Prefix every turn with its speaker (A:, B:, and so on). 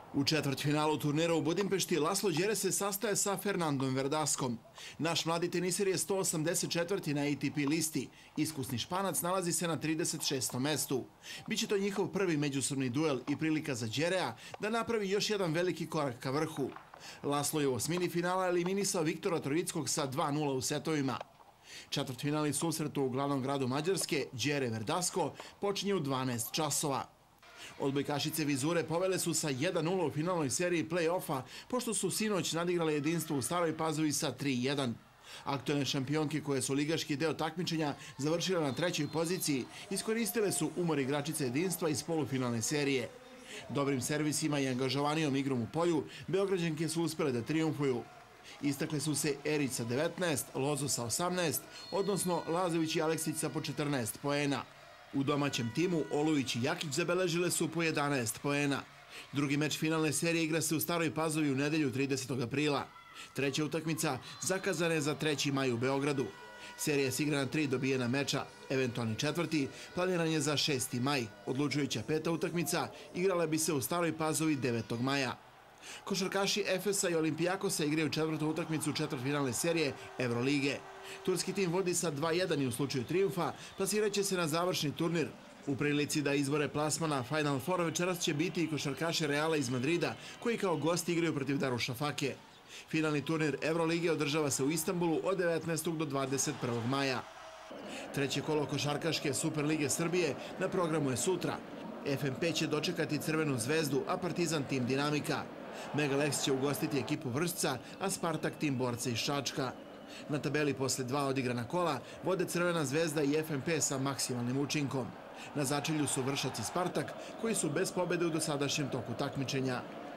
A: U četvrtfinalu turnira u Budimpešti Laslo Đere se sastaje sa Fernandom Verdaskom. Naš mladi teniser je 184. na ATP listi. Iskusni Španac nalazi se na 36. mestu. Biće to njihov prvi međusobni duel i prilika za Đerea da napravi još jedan veliki korak ka vrhu. Laslo je u osmini finala eliminisao Viktora Troickog sa 2:0 u setovima. Četvrtfinalni susret u glavnom gradu Mađarske, Đere Verdasko, počinje u 12 časova. Odbojkašice Vizure povele su sa 1:0 u finalnoj seriji play-offa, pošto su sinoć nadigrale jedinstvo u Staroj Pazovi sa 3:1. Aktuelne šampionke koje su ligaški deo takmičenja završile na trećoj poziciji, iskoristile su umor igračice jedinstva iz polufinalne serije. Dobrim servisima i angažovanijom igrom u polju, Beograđanke su uspele da trijumfuju. Istakle su se Erić sa 19, Lozo sa 18, odnosno Lazović i Aleksić sa po 14 poena. U domaćem timu Olujić i Jakić zabeležile su po 11 poena. Drugi meč finalne serije igra se u Staroj Pazovi u nedelju 30. aprila. Treća utakmica zakazana je za 3. maj u Beogradu. Serija se igra na 3 dobijena meča, eventualni četvrti planiran je za 6. maj. Odlučujuća peta utakmica igrala bi se u Staroj Pazovi 9. maja. Košarkaši Efesa i Olimpijakosa igraju četvrtu utakmicu četvrtfinalne serije Evrolige. Turski tim vodi sa 2:1 i u slučaju trijumfa plasiraće se na završni turnir. U prilici da izbore plasmana Final Four večeras će biti i košarkaši Reala iz Madrida, koji kao gosti igraju protiv Darušafake. Finalni turnir Evrolige održava se u Istanbulu od 19. do 21. maja. Treće kolo košarkaške Superlige Srbije na programu je sutra. FNP će dočekati Crvenu zvezdu, a Partizan tim Dinamika. Megalex će ugostiti ekipu Vršca, a Spartak tim Borca iz Šačka. Na tabeli posle 2 odigrana kola vode Crvena zvezda i FNP sa maksimalnim učinkom. Na začelju su Vršac i Spartak, koji su bez pobede u dosadašnjem toku takmičenja.